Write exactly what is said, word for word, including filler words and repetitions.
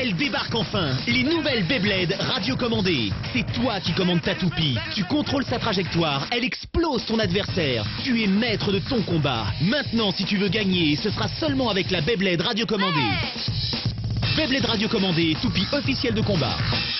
Elles débarquent enfin, les nouvelles Beyblade radiocommandées. C'est toi qui commandes ta toupie. Tu contrôles sa trajectoire, elle explose ton adversaire. Tu es maître de ton combat. Maintenant, si tu veux gagner, ce sera seulement avec la Beyblade radiocommandée. Beyblade radiocommandée, toupie officielle de combat.